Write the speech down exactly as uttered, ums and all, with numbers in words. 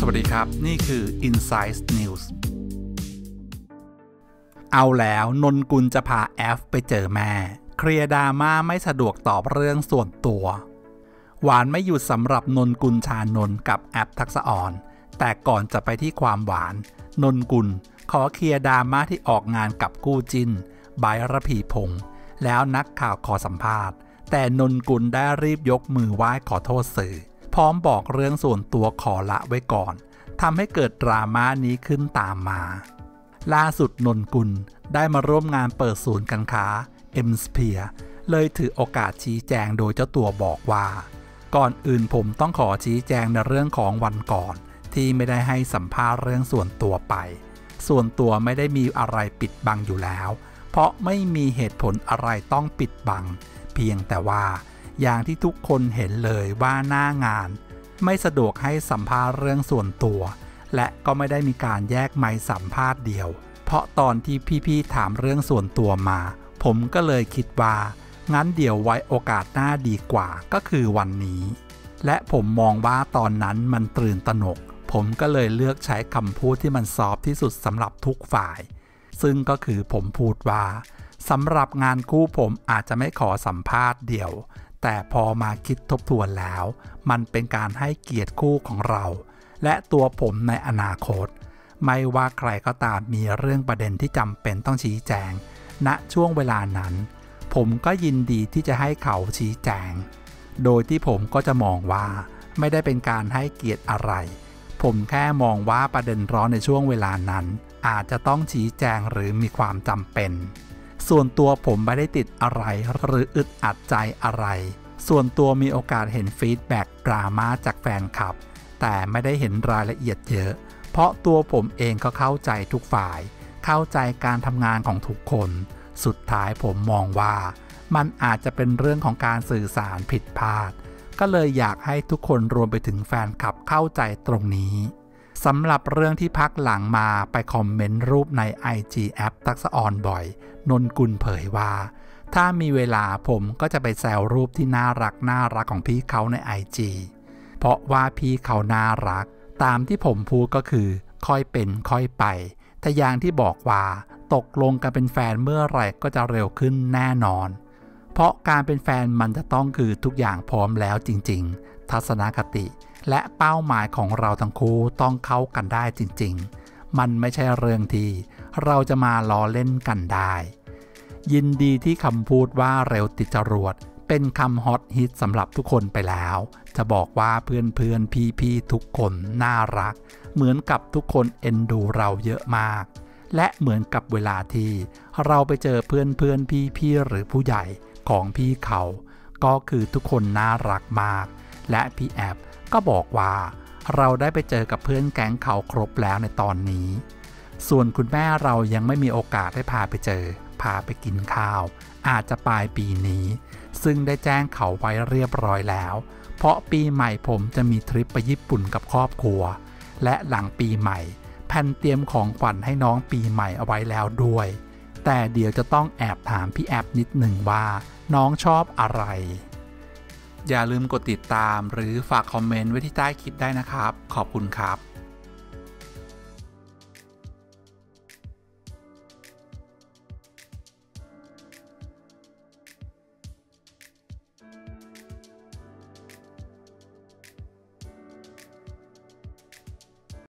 วัสดีครับนี่คือ Insights News เอาแล้วนนกุลจะพาแอฟไปเจอแม่เคลียร์ดราม่าไม่สะดวกตอบเรื่องส่วนตัวหวานไม่หยุดสำหรับนนกุลชานนท์กับแอฟทักษะอ่อนแต่ก่อนจะไปที่ความหวานนนกุลขอเคลียร์ดราม่าที่ออกงานกับคู่จิ้นไบร์ท ระพีพงษ์แล้วนักข่าวขอสัมภาษณ์แต่นนกุลได้รีบยกมือไหว้ขอโทษสื่อพร้อมบอกเรื่องส่วนตัวขอละไว้ก่อนทำให้เกิดดราม่านี้ขึ้นตามมาล่าสุดนนกุลได้มาร่วมงานเปิดศูนย์การค้า M Sphere เลยถือโอกาสชี้แจงโดยเจ้าตัวบอกว่าก่อนอื่นผมต้องขอชี้แจงในเรื่องของวันก่อนที่ไม่ได้ให้สัมภาษณ์เรื่องส่วนตัวไปส่วนตัวไม่ได้มีอะไรปิดบังอยู่แล้วเพราะไม่มีเหตุผลอะไรต้องปิดบังเพียงแต่ว่าอย่างที่ทุกคนเห็นเลยว่าหน้างานไม่สะดวกให้สัมภาษณ์เรื่องส่วนตัวและก็ไม่ได้มีการแยกไมค์สัมภาษณ์เดียวเพราะตอนที่พี่ๆถามเรื่องส่วนตัวมาผมก็เลยคิดว่างั้นเดี๋ยวไว้โอกาสหน้าดีกว่าก็คือวันนี้และผมมองว่าตอนนั้นมันตื่นตระหนกผมก็เลยเลือกใช้คำพูดที่มันซอฟที่สุดสำหรับทุกฝ่ายซึ่งก็คือผมพูดว่าสำหรับงานคู่ผมอาจจะไม่ขอสัมภาษณ์เดี่ยวแต่พอมาคิดทบทวนแล้วมันเป็นการให้เกียรติคู่ของเราและตัวผมในอนาคตไม่ว่าใครก็ตามมีเรื่องประเด็นที่จำเป็นต้องชี้แจงณช่วงเวลานั้นผมก็ยินดีที่จะให้เขาชี้แจงโดยที่ผมก็จะมองว่าไม่ได้เป็นการให้เกียรติอะไรผมแค่มองว่าประเด็นร้อนในช่วงเวลานั้นอาจจะต้องชี้แจงหรือมีความจำเป็นส่วนตัวผมไม่ได้ติดอะไรหรืออึดอัดใจอะไรส่วนตัวมีโอกาสเห็นฟีดแบ็กดราม่าจากแฟนคลับแต่ไม่ได้เห็นรายละเอียดเยอะเพราะตัวผมเองก็เข้าใจทุกฝ่ายเข้าใจการทำงานของทุกคนสุดท้ายผมมองว่ามันอาจจะเป็นเรื่องของการสื่อสารผิดพลาดก็เลยอยากให้ทุกคนรวมไปถึงแฟนคลับเข้าใจตรงนี้สำหรับเรื่องที่พักหลังมาไปคอมเมนต์รูปใน ไอ จี แอปทักษะอ่อนบ่อยนนกุลเผยว่าถ้ามีเวลาผมก็จะไปแซวรูปที่น่ารักน่ารักของพี่เขาใน ไอ จี เพราะว่าพี่เขาน่ารักตามที่ผมพูดก็คือค่อยเป็นค่อยไปแต่อย่างที่บอกว่าตกลงกันเป็นแฟนเมื่อไหร่ก็จะเร็วขึ้นแน่นอนเพราะการเป็นแฟนมันจะต้องคือทุกอย่างพร้อมแล้วจริงๆทัศนคติและเป้าหมายของเราทั้งคู่ต้องเข้ากันได้จริงๆมันไม่ใช่เรื่องที่เราจะมาล้อเล่นกันได้ยินดีที่คำพูดว่าเร็วติดจรวดเป็นคำฮอตฮิตสำหรับทุกคนไปแล้วจะบอกว่าเพื่อนเพื่อนพี่พี่ทุกคนน่ารักเหมือนกับทุกคนเอ็นดูเราเยอะมากและเหมือนกับเวลาที่เราไปเจอเพื่อนเพื่อนพี่พี่หรือผู้ใหญ่ของพี่เขาก็คือทุกคนน่ารักมากและพี่แอฟก็บอกว่าเราได้ไปเจอกับเพื่อนแก๊งเขาครบแล้วในตอนนี้ส่วนคุณแม่เรายังไม่มีโอกาสได้พาไปเจอพาไปกินข้าวอาจจะปลายปีนี้ซึ่งได้แจ้งเขาไว้เรียบร้อยแล้วเพราะปีใหม่ผมจะมีทริปไปญี่ปุ่นกับครอบครัวและหลังปีใหม่แพนเตรียมของขวัญให้น้องปีใหม่เอาไว้แล้วด้วยแต่เดี๋ยวจะต้องแอบถามพี่แอฟนิดหนึ่งว่าน้องชอบอะไรอย่าลืมกดติดตามหรือฝากคอมเมนต์ไว้ที่ใต้คลิปได้นะครับขอบคุณครับ